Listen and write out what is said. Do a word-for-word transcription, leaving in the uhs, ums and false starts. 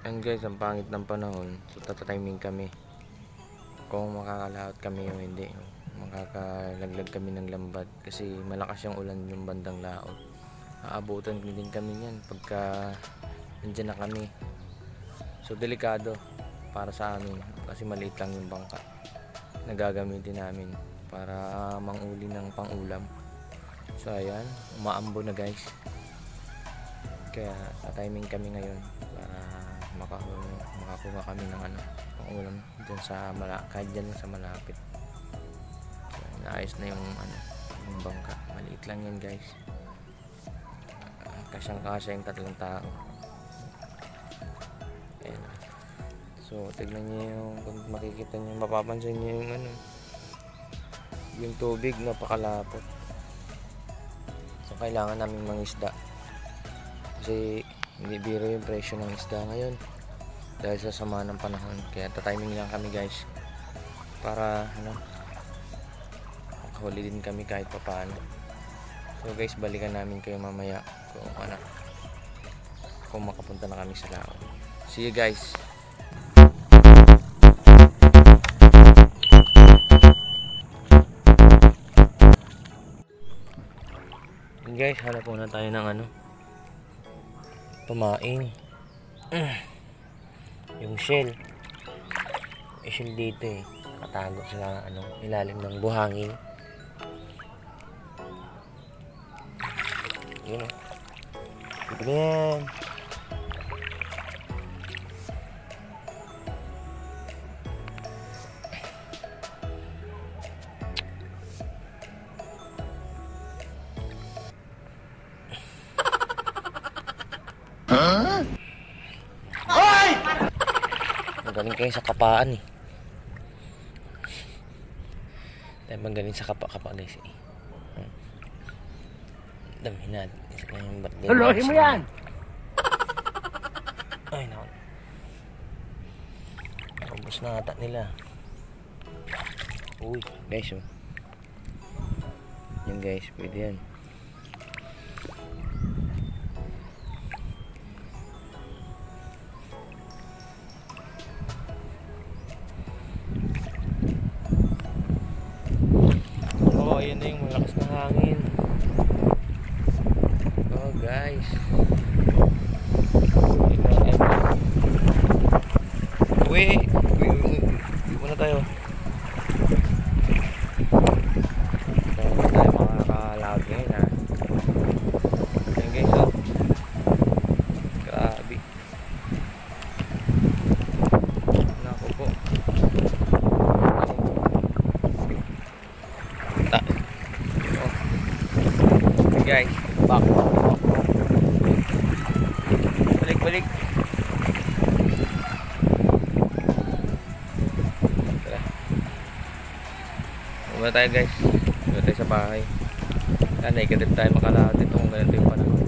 And guys, ang pangit ng panahon, so tatatiming kami kung makakalaot kami o hindi, makakalaglag kami ng lambat kasi malakas yung ulan yung bandang laot. Aabutan din kami yan pagka nandyan na kami, so delikado para sa amin kasi maliit lang yung bangka na gagamitin namin para manguli ng pangulam. So ayan, umaambo na guys, kaya tatiming kami ngayon para makakuha, makakuha kami ng ano, pangulam dyan sa malapit, kahit dyan sa malapit. So, naayos na yung ano, yung bangka, maliit lang yan guys, uh, kasyang kasya yung tatlong tao. Ayan. So tignan nyo yung, kung makikita nyo, mapapansin nyo yung ano, yung tubig napakalapot. So kailangan namin mangisda kasi hindi biro yung presyo ng isda ngayon dahil sa sama ng panahon, kaya tatiming lang kami guys para ano, makahuli din kami kahit pa paano. So guys, balikan namin kayo mamaya kung ano, kung makapunta na kami sa laot. See you guys. Guys, hanap muna tayo ng ano, pamain. Yung shell, yung shell dito eh, nakatago sa ano, ilalim ng buhangin. Yun o, dito na yan. Huh? Hoy! Magaling kayo sa kapaan eh. Tayo magaling sa kapa-kapa guys eh. Hmm. Dami na. Huluhin mo yan! Ay naku. Ubus na ata nila. Uy guys oh. Yan guys, pwede yan. Ayan na yung malakas na hangin. Oh guys, uwi uwi uwi muna tayo. Kaya na tayo makakalaot ngayon ha. Ayan guys oh, grabe, naku po. Guys, back, balik balik. Tara, muna tayo guys, muna tayo sa bahay. Sana ikatid tayo makalaot ito kung ganito yung panahon.